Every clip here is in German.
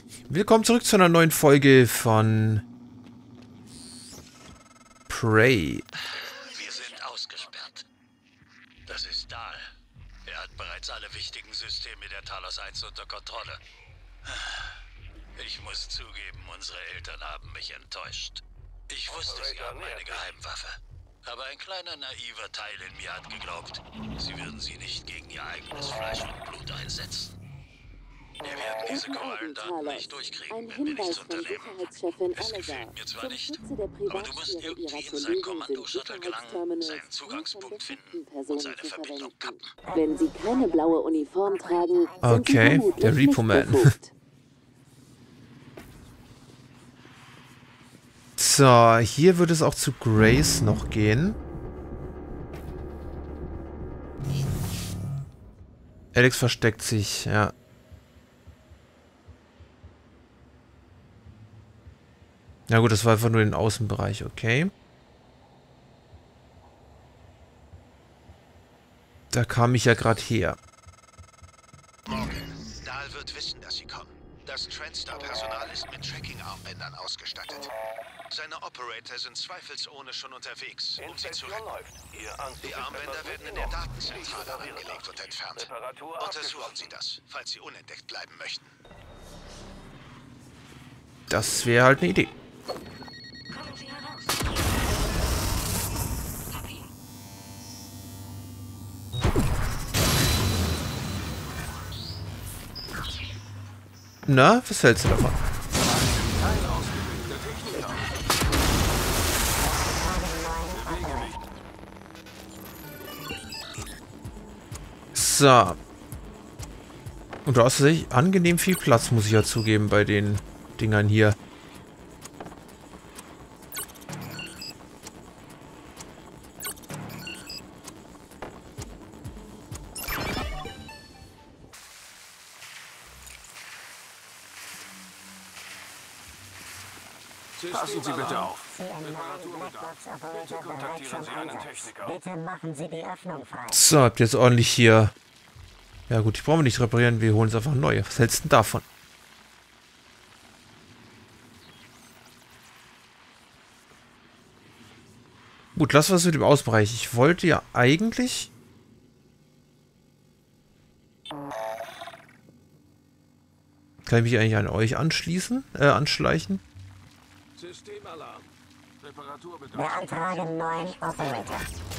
Willkommen zurück zu einer neuen Folge von Prey. Wir sind ausgesperrt. Das ist Dahl. Er hat bereits alle wichtigen Systeme der Talos 1 unter Kontrolle. Ich muss zugeben, unsere Eltern haben mich enttäuscht. Ich wusste, sie haben eine Geheimwaffe. Aber ein kleiner naiver Teil in mir hat geglaubt, sie würden sie nicht gegen ihr eigenes Fleisch und Blut einsetzen. Wir werden diese Korallendaten nicht durchkriegen, wenn wir nichts unternehmen. Es gefällt mir zwar nicht, aber du musst irgendwie in sein Kommando-Shuttle gelangen, seinen Zugangspunkt finden und seine Verbindung kappen. Wenn sie keine blaue Uniform tragen, sind Okay, sie vermutlich der Repo-Man. nicht befugt. So, hier wird es auch zu Grace noch gehen. Alex versteckt sich, ja. Na gut, das war einfach nur den Außenbereich, okay. Da kam ich ja gerade her. Morgen. Dahl wird wissen, dass Sie kommen. Das Transstar-Personal ist mit Tracking-Armbändern ausgestattet. Seine Operator sind zweifelsohne schon unterwegs, um Sie zu retten. Die Armbänder werden in der Datenzentrale angelegt und entfernt. Untersuchen Sie das, falls Sie unentdeckt bleiben möchten. Das wäre halt eine Idee. Kommen Sie heraus. Copy. Na, was hältst du davon? So. Und du hast tatsächlich angenehm viel Platz, muss ich ja zugeben, bei den Dingern hier. Passen Sie bitte auf. Bitte kontaktieren Sie einen Techniker. Bitte machen Sie die Öffnung frei. So, habt ihr jetzt ordentlich hier... Ja gut, die brauchen wir nicht reparieren, wir holen es einfach neu. Was hältst du denn davon? Gut, lass was mit dem Außenbereich. Ich wollte ja eigentlich... Kann ich mich eigentlich an euch anschließen? Anschleichen? Systemalarm. Reparaturbedarf. Beantragen neuen Operator.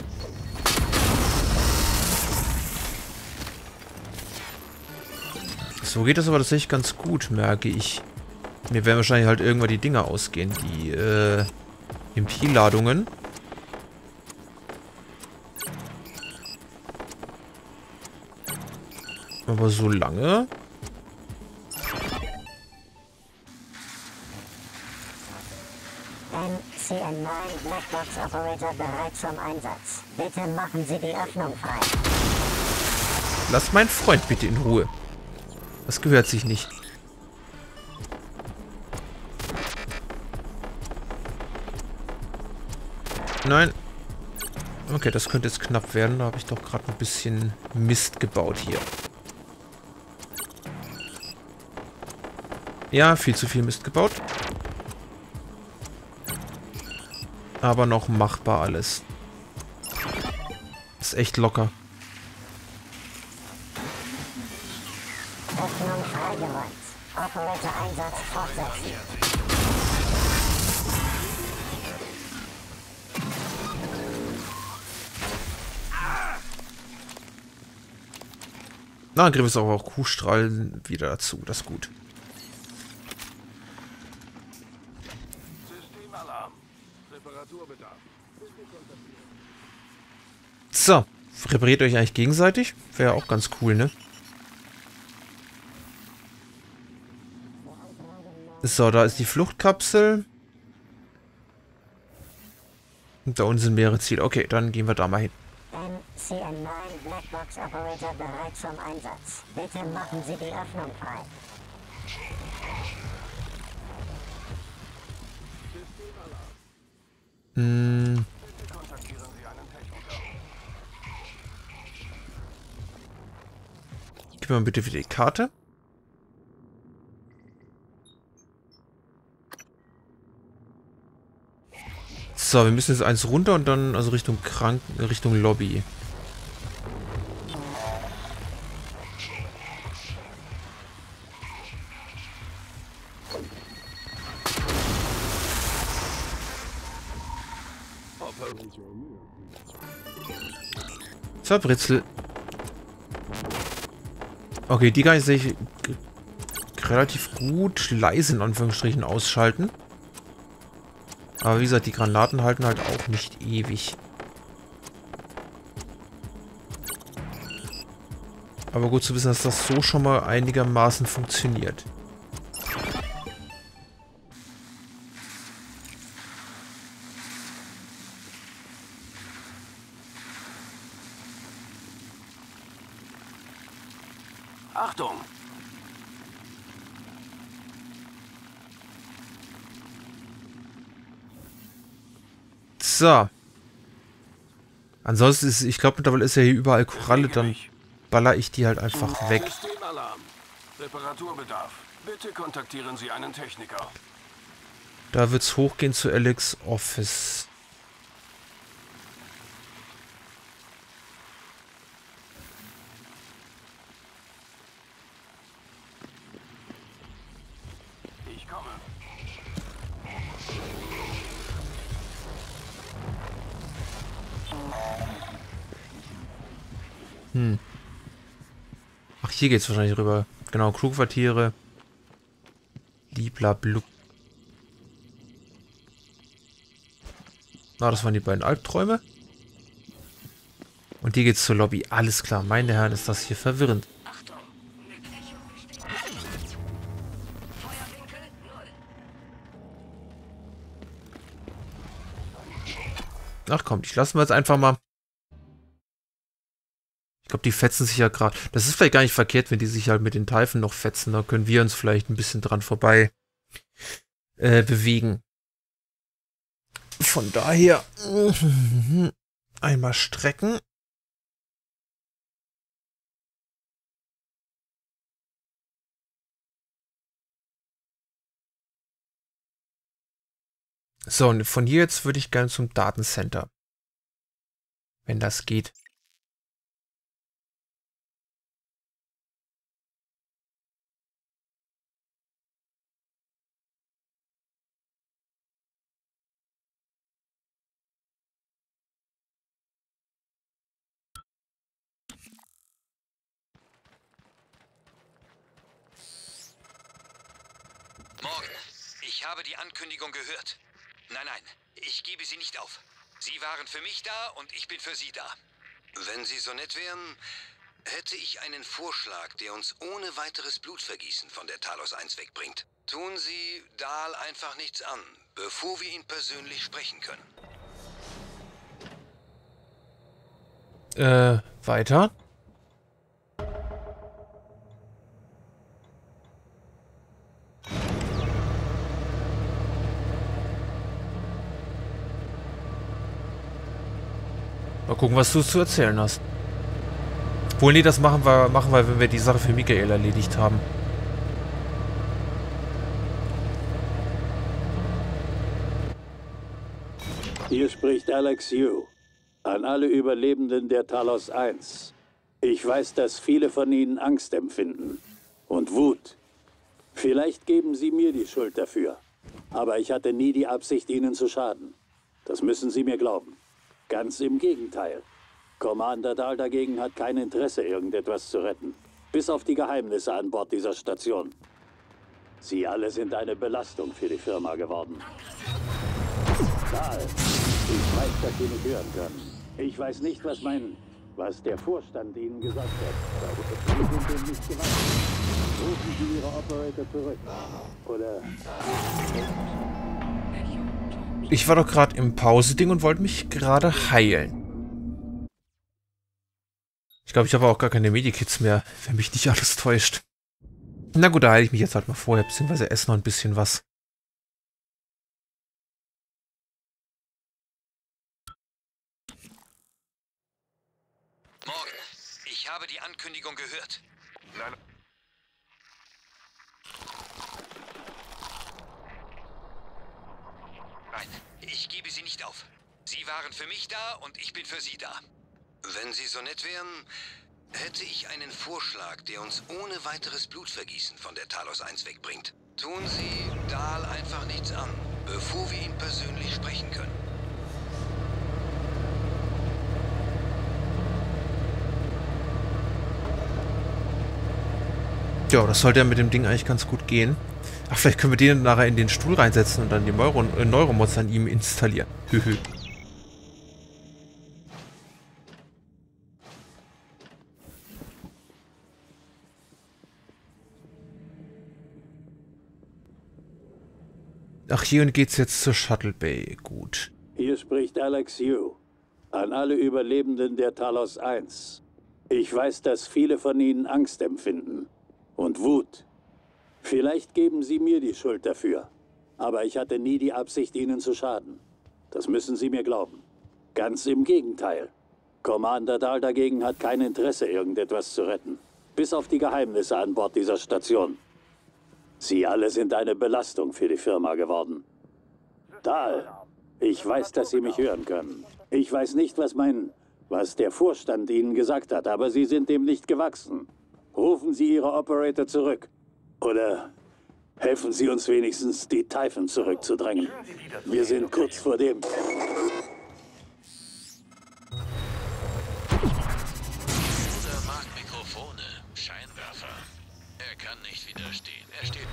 So geht das aber tatsächlich ganz gut, merke ich. Mir werden wahrscheinlich halt irgendwann die Dinger ausgehen, die MP-Ladungen. Aber so lange... NCN-9 Blackbox Operator bereit zum Einsatz. Bitte machen Sie die Öffnung frei. Lass meinen Freund bitte in Ruhe. Das gehört sich nicht. Nein. Okay, das könnte jetzt knapp werden. Da habe ich doch gerade ein bisschen Mist gebaut hier. Ja, viel zu viel Mist gebaut. Aber noch machbar alles. Ist echt locker. Öffnung freigeräumt. Operator-Einsatz fortsetzen. Na, Griff ist auch Kuhstrahlen wieder dazu. Das ist gut. Systemalarm. Reparaturbedarf. So. Repariert euch eigentlich gegenseitig? Wäre auch ganz cool, ne? So, da ist die Fluchtkapsel. Und da unten sind mehrere Ziele. Okay, dann gehen wir da mal hin. NCN-9 Blackbox Operator bereit zum Einsatz. Bitte machen Sie die Öffnung frei. Kontaktieren Sie einen Techniker. Gib mir mal bitte wieder die Karte. So, wir müssen jetzt eins runter und dann also Richtung Richtung Lobby. So, Britzel. Okay, die kann ich sich relativ gut leise in Anführungsstrichen ausschalten. Aber wie gesagt, die Granaten halten halt auch nicht ewig. Aber gut zu wissen, dass das so schon mal einigermaßen funktioniert. Achtung! So. Ansonsten ist, ich glaube, mittlerweile ist ja hier überall Koralle, dann baller ich die halt einfach weg. Systemalarm. Reparaturbedarf. Bitte kontaktieren Sie einen Techniker. Da wird's hochgehen zu Alex Office. Ich komme. Ach, hier geht's wahrscheinlich rüber. Genau, Crewquartiere. Bliblablu. Na, das waren die beiden Albträume. Und hier geht's zur Lobby. Alles klar, meine Herren, ist das hier verwirrend. Achtung, Mitbrechung besteht. Feuerwinkel 0. Ach komm, die lassen wir jetzt einfach mal. Ich glaube, die fetzen sich ja gerade. Das ist vielleicht gar nicht verkehrt, wenn die sich halt mit den Teifen noch fetzen. Da können wir uns vielleicht ein bisschen dran vorbei bewegen. Von daher einmal strecken. So, und von hier jetzt würde ich gerne zum Datencenter. Wenn das geht. Morgen. Ich habe die Ankündigung gehört. Nein, ich gebe sie nicht auf. Sie waren für mich da und ich bin für Sie da. Wenn Sie so nett wären, hätte ich einen Vorschlag, der uns ohne weiteres Blutvergießen von der Talos 1 wegbringt. Tun Sie Dahl einfach nichts an, bevor wir ihn persönlich sprechen können. Weiter. Mal gucken, was du zu erzählen hast. Obwohl, nee, das machen wir, wenn wir die Sache für Michael erledigt haben. Hier spricht Alex Yu. An alle Überlebenden der Talos 1. Ich weiß, dass viele von Ihnen Angst empfinden. Und Wut. Vielleicht geben Sie mir die Schuld dafür. Aber ich hatte nie die Absicht, Ihnen zu schaden. Das müssen Sie mir glauben. Ganz im Gegenteil. Commander Dahl dagegen hat kein Interesse, irgendetwas zu retten. Bis auf die Geheimnisse an Bord dieser Station. Sie alle sind eine Belastung für die Firma geworden. Dahl, ich weiß, dass Sie nicht hören können. Ich weiß nicht, was der Vorstand Ihnen gesagt hat. Sie sind dem nicht gewachsen. Rufen Sie Ihre Operator zurück. Oder... Ich war doch gerade im Pause-Ding und wollte mich gerade heilen. Ich glaube, ich habe auch gar keine Medikits mehr, wenn mich nicht alles täuscht. Na gut, da heile ich mich jetzt halt mal vorher, beziehungsweise esse noch ein bisschen was. Morgen. Ich habe die Ankündigung gehört. Nein, ich gebe sie nicht auf. Sie waren für mich da und ich bin für Sie da. Wenn Sie so nett wären, hätte ich einen Vorschlag, der uns ohne weiteres Blutvergießen von der Talos 1 wegbringt. Tun Sie Dahl einfach nichts an, bevor wir ihn persönlich sprechen können. Ja, das sollte ja mit dem Ding eigentlich ganz gut gehen. Ach, vielleicht können wir den nachher in den Stuhl reinsetzen und dann die Neuromods an ihm installieren. Hühü. Ach, hier geht's jetzt zur Shuttle Bay. Gut. Hier spricht Alex Yu. An alle Überlebenden der Talos 1. Ich weiß, dass viele von ihnen Angst empfinden. Und Wut. Vielleicht geben Sie mir die Schuld dafür. Aber ich hatte nie die Absicht, Ihnen zu schaden. Das müssen Sie mir glauben. Ganz im Gegenteil. Commander Dahl dagegen hat kein Interesse, irgendetwas zu retten. Bis auf die Geheimnisse an Bord dieser Station. Sie alle sind eine Belastung für die Firma geworden. Dahl, ich weiß, dass Sie mich hören können. Ich weiß nicht, was der Vorstand Ihnen gesagt hat, aber Sie sind dem nicht gewachsen. Rufen Sie Ihre Operator zurück. Oder helfen Sie uns wenigstens, die Typhon zurückzudrängen. Wir sind kurz vor dem... Bruder mag Mikrofone, Scheinwerfer. Er kann nicht widerstehen. Er steht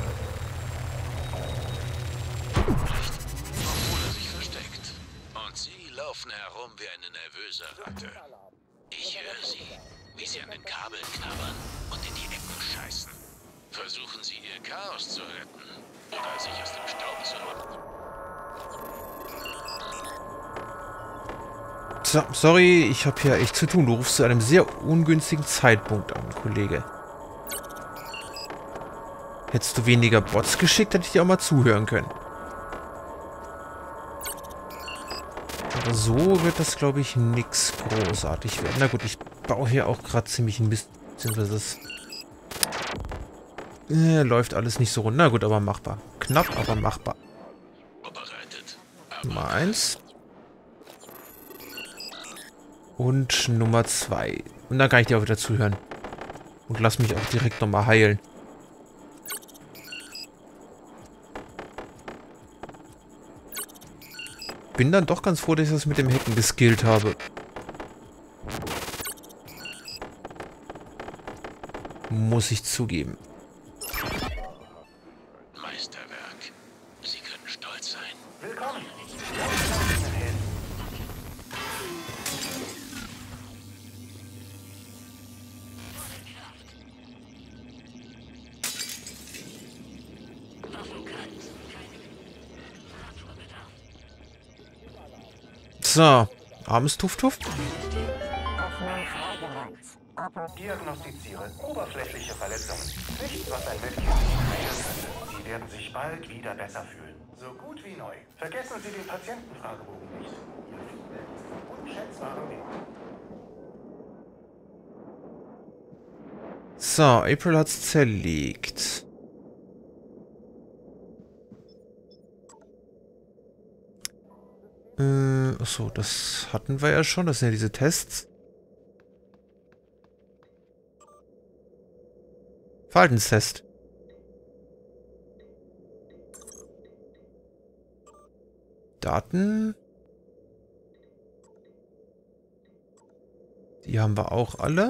nicht, obwohl er sich versteckt. Und Sie laufen herum wie eine nervöse Ratte. Ich höre Sie, wie Sie an den Kabeln knabbern und in die Ecken scheißen. Versuchen Sie, Ihr Chaos zu retten oder sich aus dem Staub zu machen. So, sorry, ich habe hier echt zu tun. Du rufst zu einem sehr ungünstigen Zeitpunkt an, Kollege. Hättest du weniger Bots geschickt, hätte ich dir auch mal zuhören können. Aber so wird das, glaube ich, nichts großartig werden. Na gut, ich baue hier auch gerade ziemlich ein Mist. Beziehungsweise das läuft alles nicht so rund. Na gut, aber machbar. Knapp, aber machbar. Nummer 1. Und Nummer 2. Und dann kann ich dir auch wieder zuhören. Und lass mich auch direkt nochmal heilen. Bin dann doch ganz froh, dass ich das mit dem Hacken geskillt habe. Muss ich zugeben. Meisterwerk. Sie können stolz sein. Willkommen. So, armes Tuff-Tuff. Diagnostiziere oberflächliche Verletzungen. Nichts, was ein Mädchen heilen könnte. Sie werden sich bald wieder besser fühlen. So gut wie neu. Vergessen Sie den Patientenfragebogen nicht. Ihr Feedback unschätzbaren Wert. So, April hat's zerlegt. Achso, das hatten wir ja schon. Das sind ja diese Tests. Verhaltenstest. Daten. Die haben wir auch alle.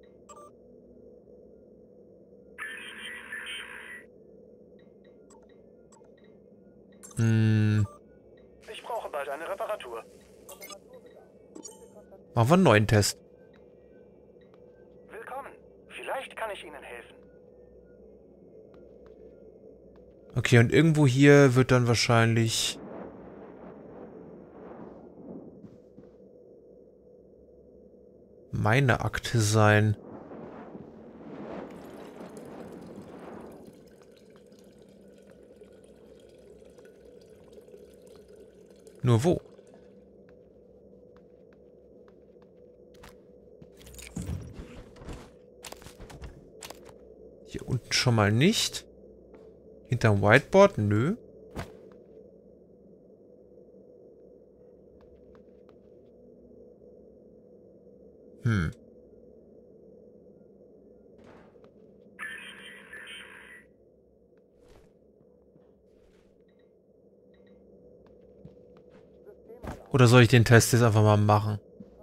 Ich brauche bald eine Reparatur. Machen wir einen neuen Test. Willkommen. Vielleicht kann ich Ihnen helfen. Okay, und irgendwo hier wird dann wahrscheinlich meine Akte sein. Nur wo? Hier unten schon mal nicht. Hinterm Whiteboard? Nö. Oder soll ich den Test jetzt einfach mal machen?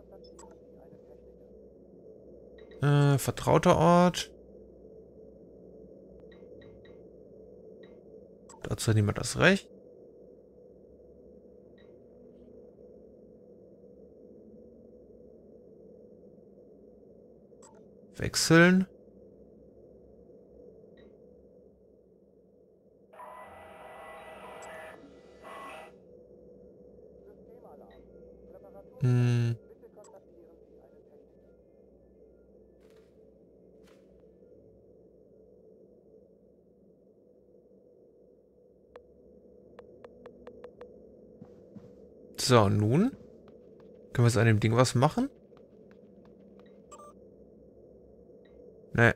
Vertrauter Ort. Dazu hat niemand das Recht. Wechseln. So, nun? Können wir jetzt an dem Ding was machen? Nee.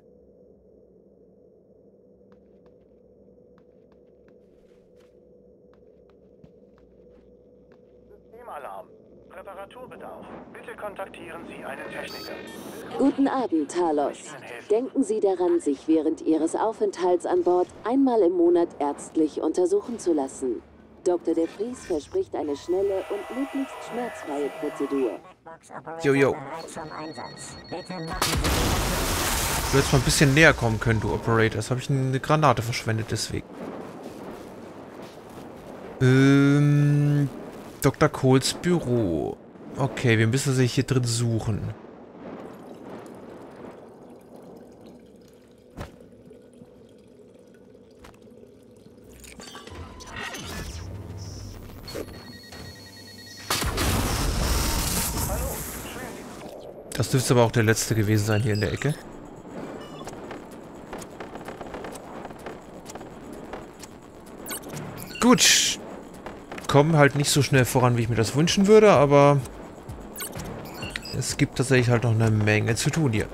Systemalarm. Reparaturbedarf. Bitte kontaktieren Sie einen Techniker. Guten Abend, Talos. Denken Sie daran, sich während Ihres Aufenthalts an Bord einmal im Monat ärztlich untersuchen zu lassen. Dr. De Vries verspricht eine schnelle und möglichst schmerzfreie Prozedur. Jojo. Du hättest mal ein bisschen näher kommen können, du Operator. Das habe ich eine Granate verschwendet, deswegen. Dr. Coles Büro. Okay, wir müssen sich hier drin suchen. Das dürfte aber auch der letzte gewesen sein hier in der Ecke. Gut. Kommen halt nicht so schnell voran, wie ich mir das wünschen würde, aber es gibt tatsächlich halt noch eine Menge zu tun hier.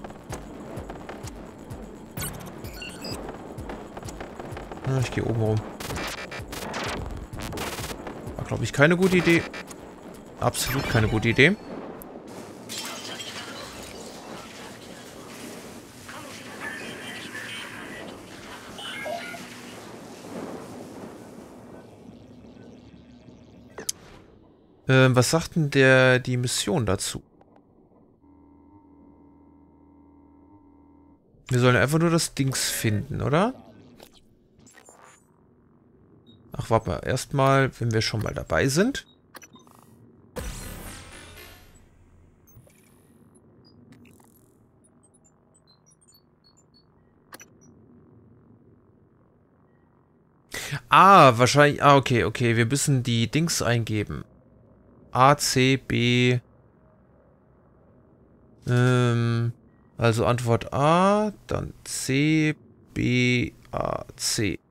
Ich gehe oben rum. War, glaube ich, keine gute Idee. Absolut keine gute Idee. Was sagt denn die Mission dazu? Wir sollen einfach nur das Dings finden, oder? Ach, warte mal. Erstmal, wenn wir schon mal dabei sind. Ah, wahrscheinlich... Ah, okay, okay. Wir müssen die Dings eingeben. A, C, B. Also Antwort A, dann C, B, A, C.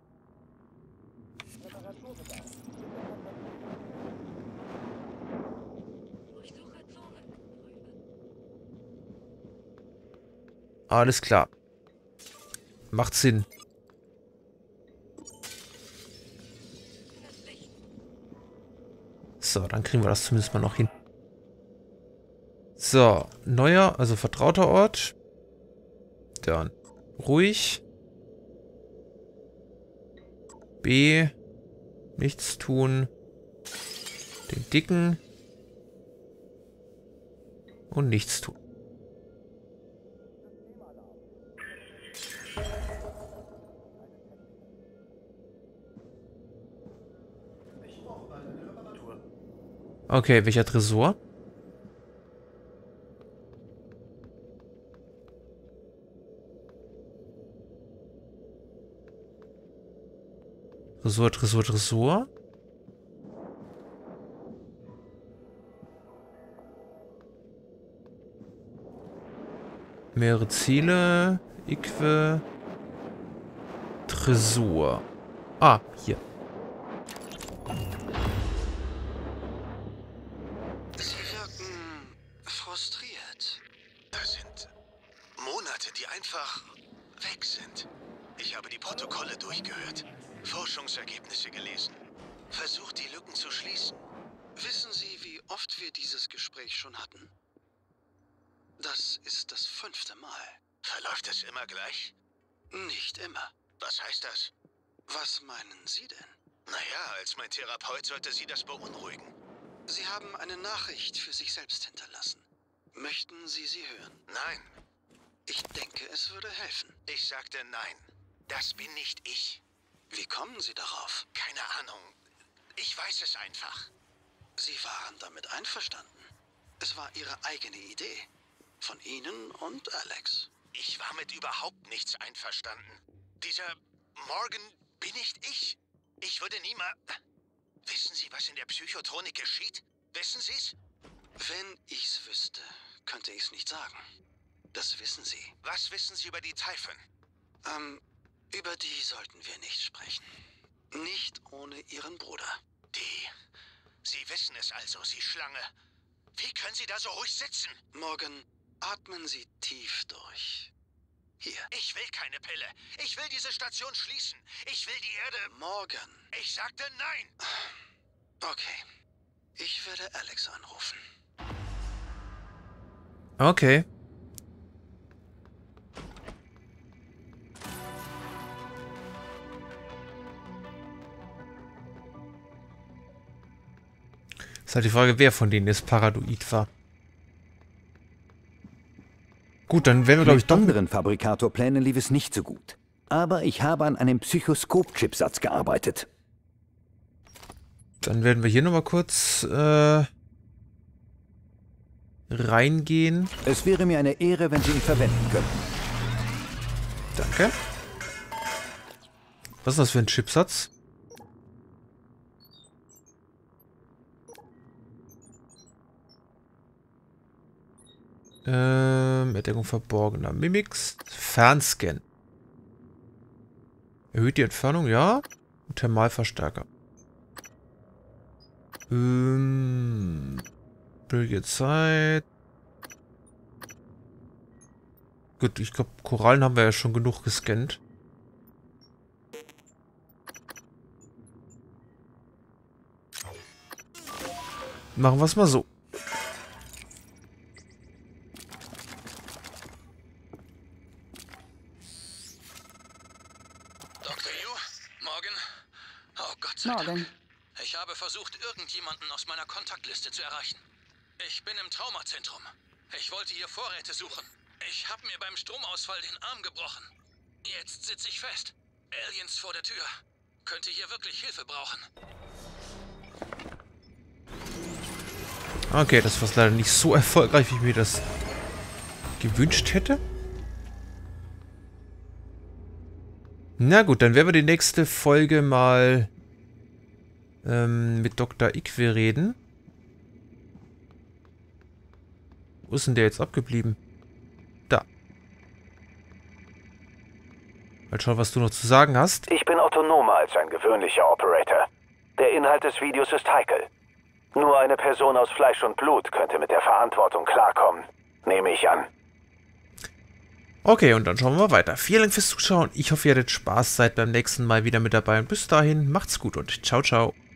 Alles klar. Macht Sinn. So, dann kriegen wir das zumindest mal noch hin. So, neuer, also vertrauter Ort. Dann ruhig. B. Nichts tun. Den dicken. Und nichts tun. Okay, welcher Tresor? Tresor, Tresor, Tresor. Mehrere Ziele. Ique. Tresor. Ah, hier. Das sind Monate, die einfach weg sind. Ich habe die Protokolle durchgehört, Forschungsergebnisse gelesen. Versucht, die Lücken zu schließen. Wissen Sie, wie oft wir dieses Gespräch schon hatten? Das ist das 5. Mal. Verläuft es immer gleich? Nicht immer. Was heißt das? Was meinen Sie denn? Naja, als mein Therapeut sollte Sie das beunruhigen. Sie haben eine Nachricht für sich selbst hinterlassen. Möchten Sie sie hören? Nein. Ich denke, es würde helfen. Ich sagte nein. Das bin nicht ich. Wie kommen Sie darauf? Keine Ahnung. Ich weiß es einfach. Sie waren damit einverstanden. Es war Ihre eigene Idee. Von Ihnen und Alex. Ich war mit überhaupt nichts einverstanden. Dieser Morgan bin nicht ich. Ich würde niemals... Wissen Sie, was in der Psychotronik geschieht? Wissen Sie's? Wenn ich's wüsste, könnte ich's nicht sagen. Das wissen Sie. Was wissen Sie über die Typhon? Über die sollten wir nicht sprechen. Nicht ohne Ihren Bruder. Sie wissen es also, Sie Schlange. Wie können Sie da so ruhig sitzen? Morgan, atmen Sie tief durch. Hier. Ich will keine Pille. Ich will diese Station schließen. Ich will die Erde... Morgan. Ich sagte nein. Okay. Ich werde Alex anrufen. Okay. Ist halt die Frage, wer von denen jetzt paranoid war. Gut, dann werden wir, glaube ich, Mit anderen Fabrikatorplänen lief es nicht so gut. Aber ich habe an einem Psychoskop-Chipsatz gearbeitet. Dann werden wir hier nochmal kurz reingehen. Es wäre mir eine Ehre, wenn Sie ihn verwenden könnten. Danke. Was ist das für ein Chipsatz? Entdeckung verborgener Mimics. Fernscan. Erhöht die Entfernung, ja. Und Thermalverstärker. Billige Zeit. Gut, ich glaube, Korallen haben wir ja schon genug gescannt. Machen wir es mal so. Dr. Yu? Morgan? Oh Gott sei Dank. Ich habe versucht, irgendjemanden aus meiner Kontaktliste zu erreichen. Ich bin im Traumazentrum. Ich wollte hier Vorräte suchen. Ich habe mir beim Stromausfall den Arm gebrochen. Jetzt sitze ich fest. Aliens vor der Tür. Könnte hier wirklich Hilfe brauchen. Okay, das war leider nicht so erfolgreich, wie ich mir das gewünscht hätte. Na gut, dann werden wir die nächste Folge mal mit Dr. Iqwe reden. Wo ist denn der jetzt abgeblieben? Da. Mal schauen, was du noch zu sagen hast. Ich bin autonomer als ein gewöhnlicher Operator. Der Inhalt des Videos ist heikel. Nur eine Person aus Fleisch und Blut könnte mit der Verantwortung klarkommen. Nehme ich an. Okay, und dann schauen wir mal weiter. Vielen Dank fürs Zuschauen. Ich hoffe, ihr hattet Spaß, seid beim nächsten Mal wieder mit dabei. Und bis dahin, macht's gut und ciao, ciao.